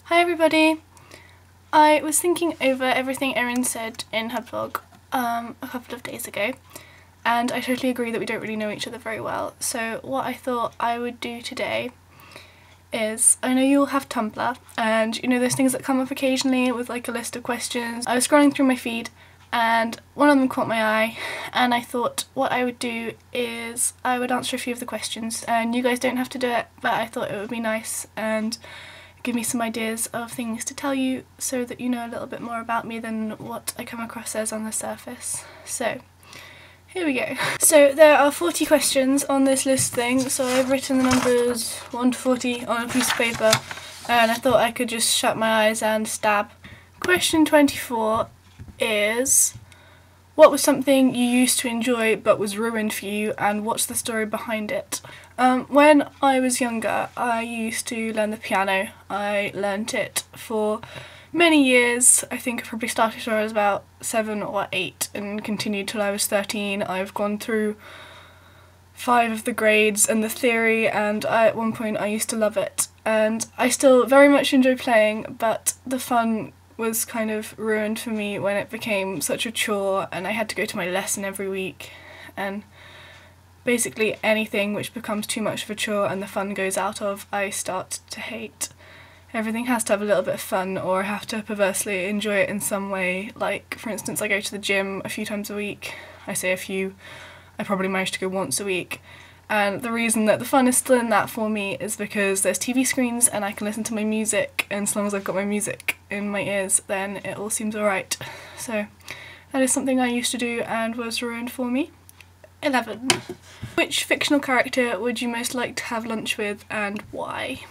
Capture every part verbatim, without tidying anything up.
Hi everybody! I was thinking over everything Erin said in her blog um, a couple of days ago, and I totally agree that we don't really know each other very well. So what I thought I would do today is, I know you all have Tumblr, and you know those things that come up occasionally with like a list of questions. I was scrolling through my feed and one of them caught my eye, and I thought what I would do is I would answer a few of the questions, and you guys don't have to do it, but I thought it would be nice and give me some ideas of things to tell you so that you know a little bit more about me than what I come across as on the surface. So here we go. So there are forty questions on this list thing, so I've written the numbers one to forty on a piece of paper, and I thought I could just shut my eyes and stab. Question twenty-four is, what was something you used to enjoy but was ruined for you, and what's the story behind it? Um, when I was younger, I used to learn the piano. I learnt it for many years. I think I probably started when I was about seven or eight and continued till I was thirteen. I've gone through five of the grades and the theory, and I, at one point I used to love it. And I still very much enjoy playing, but the fun was kind of ruined for me when it became such a chore and I had to go to my lesson every week, and basically anything which becomes too much of a chore and the fun goes out of, I start to hate. Everything has to have a little bit of fun, or I have to perversely enjoy it in some way. Like, for instance, I go to the gym a few times a week. I say a few, I probably manage to go once a week. And the reason that the fun is still in that for me is because there's T V screens and I can listen to my music, and as long as I've got my music in my ears then it all seems alright. So that is something I used to do and was ruined for me. eleven. Which fictional character would you most like to have lunch with, and why?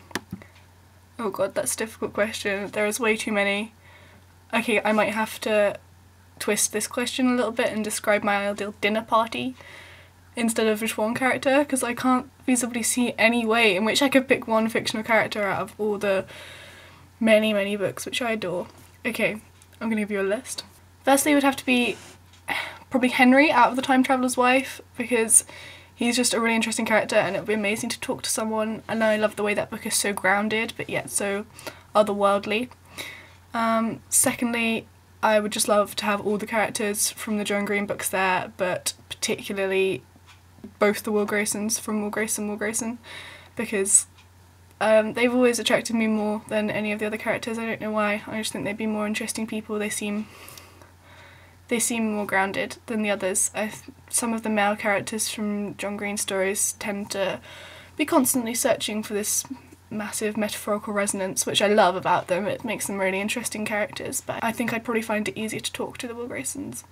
Oh god, that's a difficult question. There is way too many. Okay, I might have to twist this question a little bit and describe my ideal dinner party instead of just one character, because I can't feasibly see any way in which I could pick one fictional character out of all the many, many books which I adore. Okay, I'm gonna give you a list. Firstly, it would have to be probably Henry out of The Time Traveller's Wife, because he's just a really interesting character and it would be amazing to talk to someone, and I love the way that book is so grounded but yet so otherworldly. Um, secondly, I would just love to have all the characters from the John Green books there, but particularly both the Will Graysons from Will Grayson, Will Grayson, because um, they've always attracted me more than any of the other characters. I don't know why, I just think they'd be more interesting people. They seem they seem more grounded than the others. I th some of the male characters from John Green stories tend to be constantly searching for this massive metaphorical resonance, which I love about them. It makes them really interesting characters, but I think I'd probably find it easier to talk to the Will Graysons.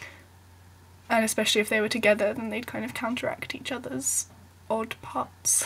And especially if they were together, then they'd kind of counteract each other's odd parts.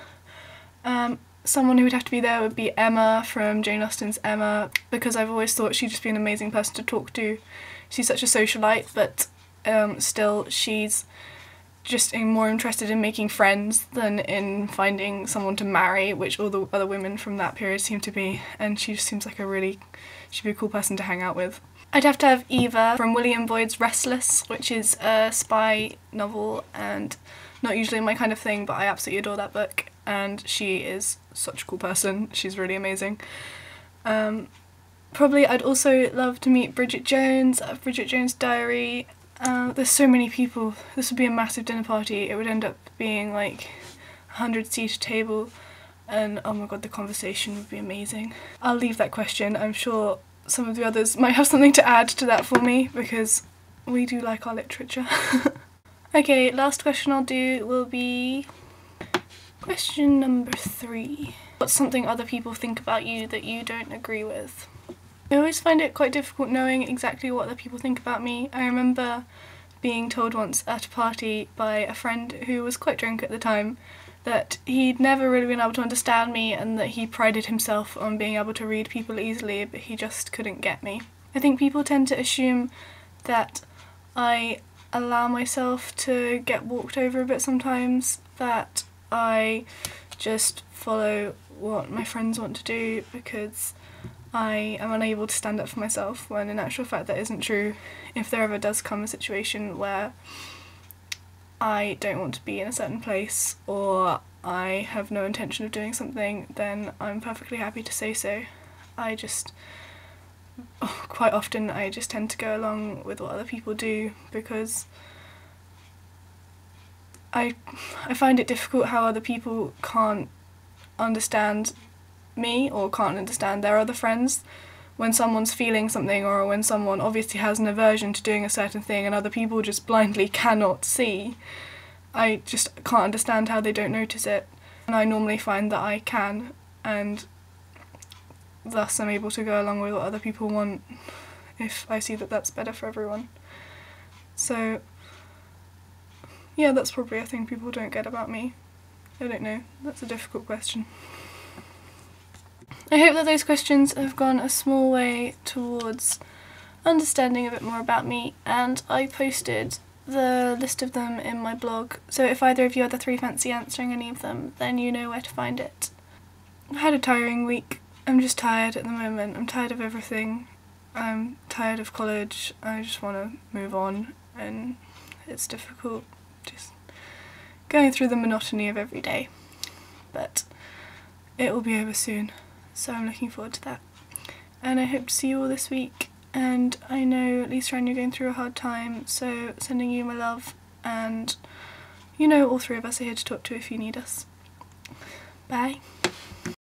um, someone who would have to be there would be Emma from Jane Austen's Emma, because I've always thought she'd just be an amazing person to talk to. She's such a socialite, but um, still she's just more interested in making friends than in finding someone to marry, which all the other women from that period seem to be, and she just seems like a really, she'd be a cool person to hang out with. I'd have to have Eva from William Boyd's Restless, which is a spy novel and not usually my kind of thing, but I absolutely adore that book, and she is such a cool person. She's really amazing. Um, probably I'd also love to meet Bridget Jones, uh, Bridget Jones' Diary. Uh, there's so many people. This would be a massive dinner party. It would end up being like a hundred seater table, and oh my god, the conversation would be amazing. I'll leave that question. I'm sure some of the others might have something to add to that for me, because we do like our literature. Okay, last question I'll do will be question number three. What's something other people think about you that you don't agree with? I always find it quite difficult knowing exactly what other people think about me. I remember being told once at a party by a friend who was quite drunk at the time that he'd never really been able to understand me, and that he prided himself on being able to read people easily, but he just couldn't get me. I think people tend to assume that I allow myself to get walked over a bit sometimes, that I just follow what my friends want to do because I am unable to stand up for myself, when in actual fact that isn't true. If there ever does come a situation where I don't want to be in a certain place or I have no intention of doing something, then I'm perfectly happy to say so. I just, oh, quite often I just tend to go along with what other people do because I, I find it difficult how other people can't understand me or can't understand their other friends. When someone's feeling something or when someone obviously has an aversion to doing a certain thing and other people just blindly cannot see, I just can't understand how they don't notice it. And I normally find that I can, and thus I'm able to go along with what other people want if I see that that's better for everyone. So yeah, that's probably a thing people don't get about me. I don't know, that's a difficult question. I hope that those questions have gone a small way towards understanding a bit more about me, and I posted the list of them in my blog, so if either of you other three fancy answering any of them, then you know where to find it. I've had a tiring week. I'm just tired at the moment. I'm tired of everything. I'm tired of college. I just want to move on, and it's difficult just going through the monotony of every day. But it will be over soon, so I'm looking forward to that. And I hope to see you all this week. And I know at least Ryan, you're going through a hard time, so sending you my love, and you know all three of us are here to talk to if you need us. Bye.